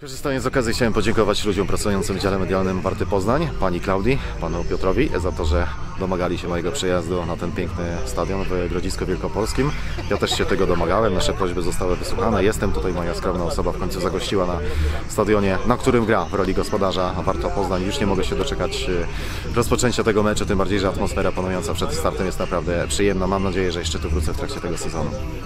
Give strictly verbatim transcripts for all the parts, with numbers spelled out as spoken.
Korzystając z okazji chciałem podziękować ludziom pracującym w dziale medialnym Warty Poznań, pani Klaudii, panu Piotrowi za to, że domagali się mojego przejazdu na ten piękny stadion w Grodzisku Wielkopolskim. Ja też się tego domagałem, nasze prośby zostały wysłuchane. Jestem tutaj, moja skromna osoba w końcu zagościła na stadionie, na którym gra w roli gospodarza Warta Poznań. Już nie mogę się doczekać rozpoczęcia tego meczu, tym bardziej, że atmosfera panująca przed startem jest naprawdę przyjemna. Mam nadzieję, że jeszcze tu wrócę w trakcie tego sezonu.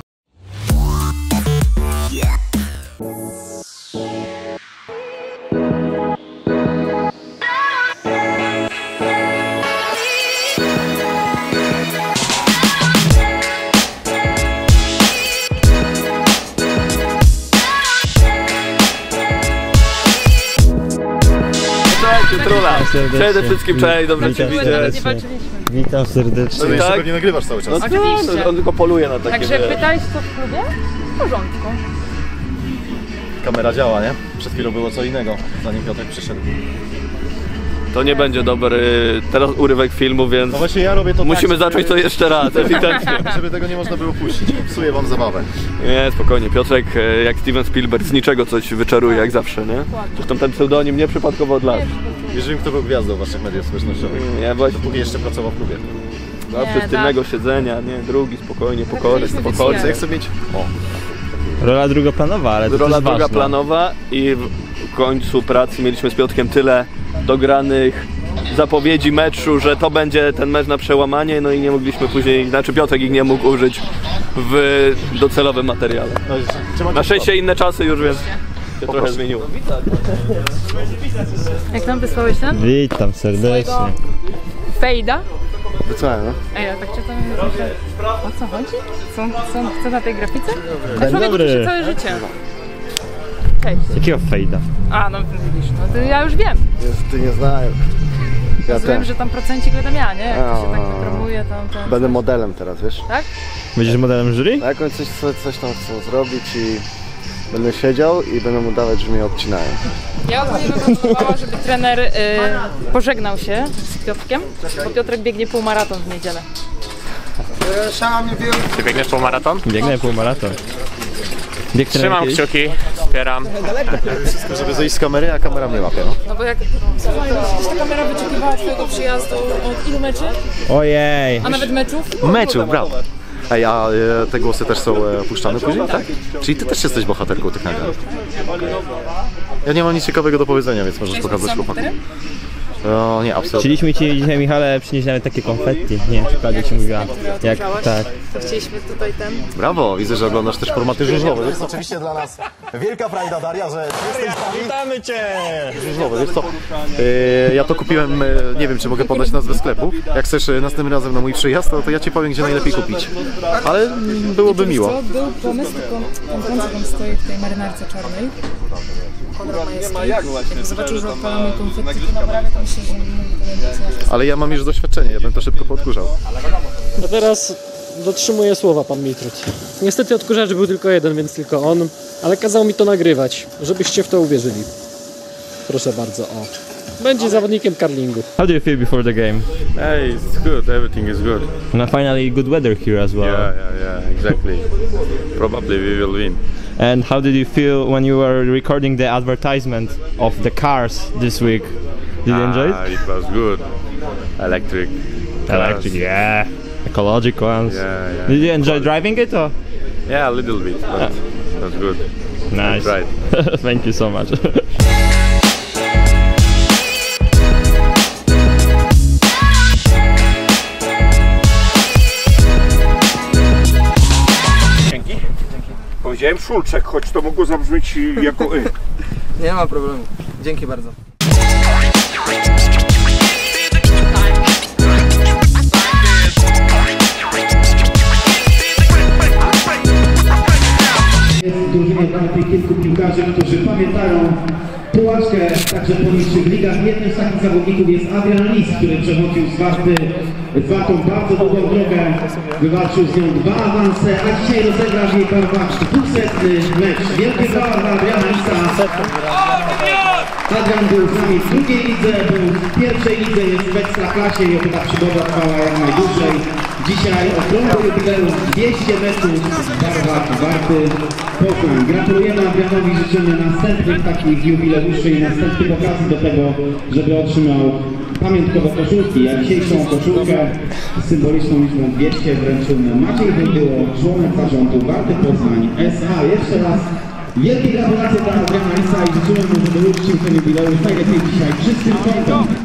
Trula. Przede wszystkim cześć, dobrze Cię widzieć. Witam serdecznie. No jeszcze pewnie nagrywasz cały czas. No, oczywiście. On tylko poluje na takie. Także pytałeś co w klubie? W porządku. Kamera działa, nie? Przed chwilą było co innego, zanim Piotrek przyszedł. To nie będzie dobry teraz urywek filmu, więc no właśnie ja robię to musimy tak, zacząć to jeszcze raz, ewidentnie. Żeby tego nie można było puścić. Psuję wam zabawę. Nie, spokojnie. Piotrek jak Steven Spielberg z niczego coś wyczaruje jak zawsze, nie? Zresztą ten pseudonim nie przypadkowo od lat. Już wiem, kto był gwiazdą waszych mediów społecznościowych. Nie, właśnie. Dopóki jeszcze pracował w klubie. Zawsze z tylnego siedzenia, nie? Drugi, spokojnie, pokory, spokojnie. Co ja chcę mieć? O. Rola drugoplanowa, ale to Rola też drugoplanowa i w końcu pracy mieliśmy z Piotrkiem tyle dogranych zapowiedzi meczu, że to będzie ten mecz na przełamanie, no i nie mogliśmy później, znaczy Piotrek ich nie mógł użyć w docelowym materiale. No, na szczęście inne czasy już, więc się trochę zmieniło. Jak tam wysłałeś ten? Witam serdecznie. Fejda? Wysłałem, no. A ja tak czytam i myślę, o co chodzi? Co on, co on chce na tej grafice? A Dzień człowiek dobry. uczy się całe życie. Cześć. Jakiego fejda? A, no widzisz, no to ja już wiem. Ty nie znają. Ja Rozumiem, też. że tam procencik będę miała, nie? Jak to się tak A. wypromuje, tam, tam... Będę modelem teraz, wiesz? Tak? Będziesz modelem jury? Na jakąś coś, coś, coś tam chcą zrobić i będę siedział i będę mu dawać, że mnie obcinają. Ja ogólnie bym proponowała, żeby trener y, pożegnał się z Piotrkiem, bo Piotrek biegnie półmaraton w niedzielę. Ty biegniesz półmaraton? Biegnę półmaraton. Bieg Trzymam kiedyś? kciuki, wspieram. Wszystko, żeby zejść z kamery, a kamera mnie łapie, no. No bo jak słuchaj, ta kamera wyczekiwała twojego przyjazdu od ilu meczy? Ojej! A nawet meczów? Meczu, brawo. Ej, a e, te głosy też są e, puszczane później, tak? Czyli ty też jesteś bohaterką tych nagrań. Ja nie mam nic ciekawego do powiedzenia, więc możesz pokazać chłopakom. No nie, absolutnie. Chcieliśmy Ci dzisiaj, Michale, przynieść nawet takie konfetti. Nie wiem, czy Klaudia Ci mówiła. Jak, tak. To chcieliśmy tutaj ten... Brawo, widzę, że oglądasz też formaty żużlowe. To jest oczywiście dla nas wielka frajda, Daria, że jesteś z nami. Witamy Cię! Żużlowe, wiesz co? E, ja to kupiłem, e, nie wiem, czy mogę podać nazwę sklepu. Jak chcesz e, następnym razem na mój przyjazd, to, to ja Ci powiem, gdzie najlepiej kupić. Ale mm, byłoby miło. Co? Był pomysł, tylko ten pan, co tam stoi w tej marynarce czarnej. Konrad Majewski. Jak zobaczył, że odpalamy konfetti, to naprawdę to myślę, że nie mógł. Ale ja mam już doświadczenie, ja bym to szybko podkurzał. A teraz dotrzymuję słowa, pan Mitrut. Niestety odkurzacz był tylko jeden, więc tylko on, ale kazał mi to nagrywać, żebyście w to uwierzyli. Proszę bardzo, o. Będzie zawodnikiem curlingu. How do you feel before the game? Hey, it's good. Everything is good. And finally good weather here as well. Yeah, yeah, yeah. Exactly. Probably we will win. And how did you feel when you were recording the advertisement of the cars this week? Did you enjoy Ah, it? it was good. Electric. Electric, cars. yeah. Ecological ones. Yeah, yeah. Did you enjoy driving it or? Yeah, a little bit, but Yeah. that's good. Nice. Right. Thank you so much. Powiedziałem Szulczek, choć to mogło zabrzmieć jako y. Nie ma problemu. Dzięki bardzo. Jest drużyną tamtych kilku piłkarzy, którzy pamiętają połażkę także po niższych ligach. Jednym z takich zawodników jest Adrian Lis, który przechodził z Warty Wartą bardzo długą drogę. Wywalczył z nią dwa awanse, a dzisiaj rozegra w jej barwach dwusetny mecz. Wielkie brawa dla Adriana Lisa. Adrian był z nami w drugiej lidze, był w pierwszej lidze, jest w Ekstraklasie i chyba przygoda trwała jak najdłużej. Dzisiaj okrągły jubileusz dwieście metrów w barwach Warty Poznań. Gratulujemy Adrianowi, życzymy następnych takich jubileuszy i następnych okazji do tego, żeby otrzymał pamiątkowe koszulki. Jak dzisiejszą koszulkę z symboliczną liczbą dwieście wręczył Maciej Wojdyło, członek zarządu Warty Poznań S A. Jeszcze raz wielkie gratulacje dla Adriana Lisa i życzymy mu, żeby uczcił ten jubileusz najlepiej dzisiaj czystym kątem.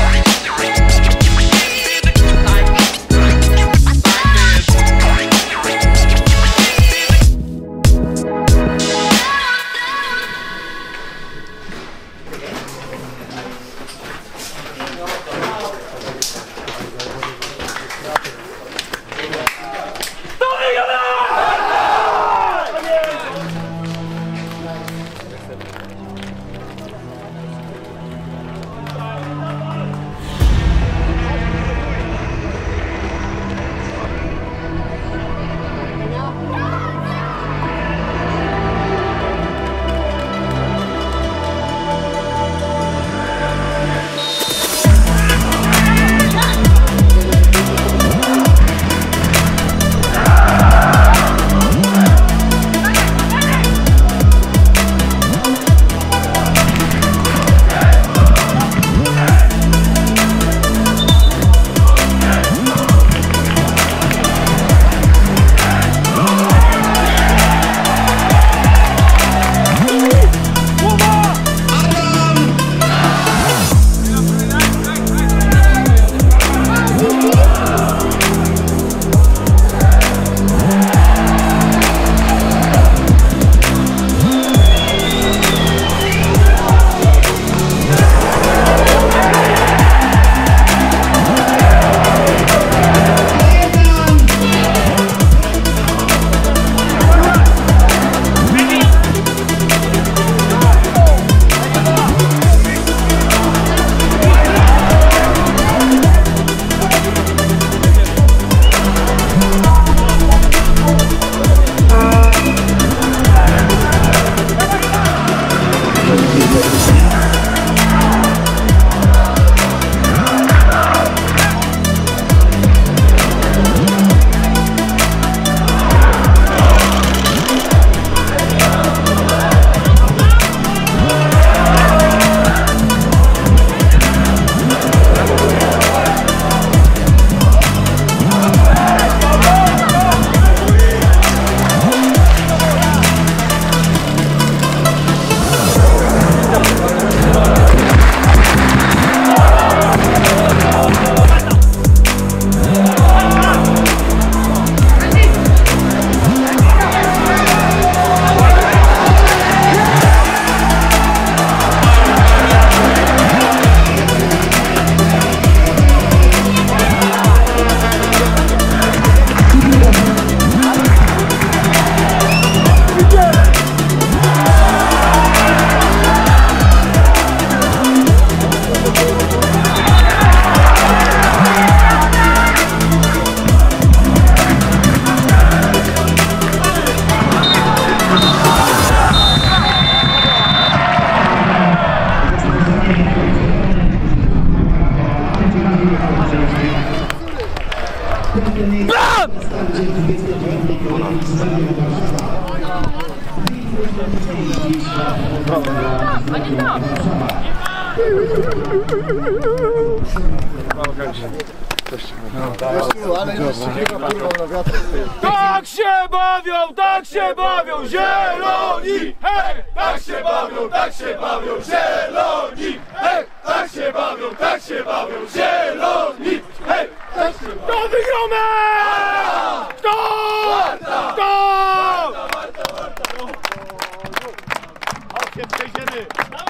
Tak się bawią, tak się bawią zieloni! Hej! Tak się bawią, tak się bawią zieloni! Hej! Tak się bawią, tak się bawią zieloni! Hej! Tak się bawią. Kto wygrał mecz? Kto? Kto? Chodźcie, przejdziemy!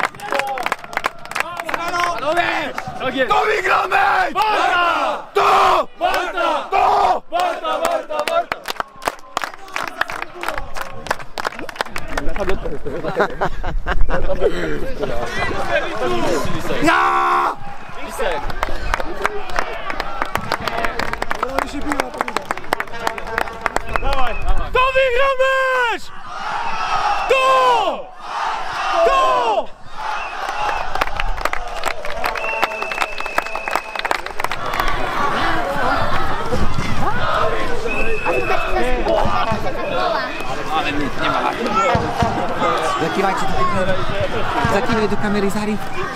Panowie! Kto wygrał mecz? Warta! Kto? Warta! Kto? Warta, Warta, Warta! Ja! Lisek! Dawaj! Kto wygrał mecz? Kto? Kto? Kiwajcie do kamery. Zakiwaj do kamery, Zari.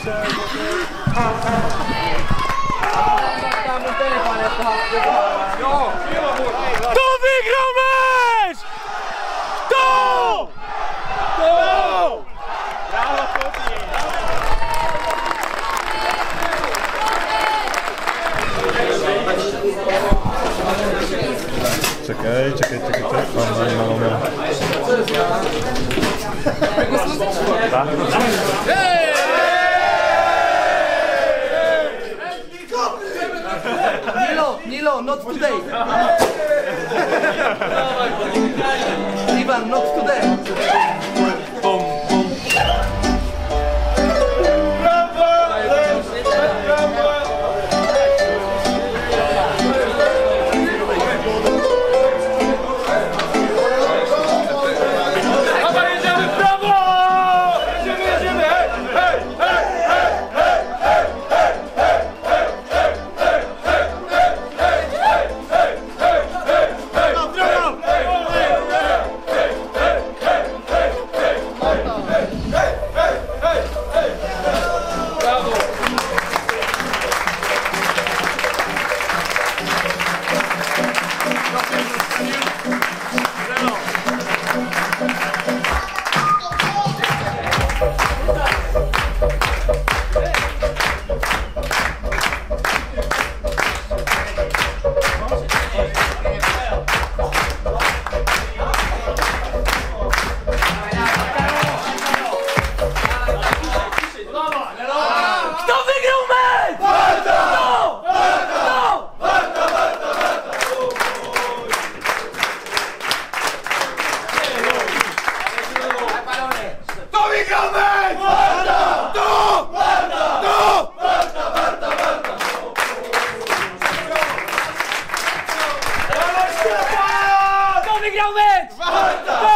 Kto wygrał mecz? Kto? Kto? Brawo, Czekaj, czekaj, czekaj, czekaj. O, no, no, no. Tak? Nilo, Nilo, not today. Ivan, not today. wygrał mecz!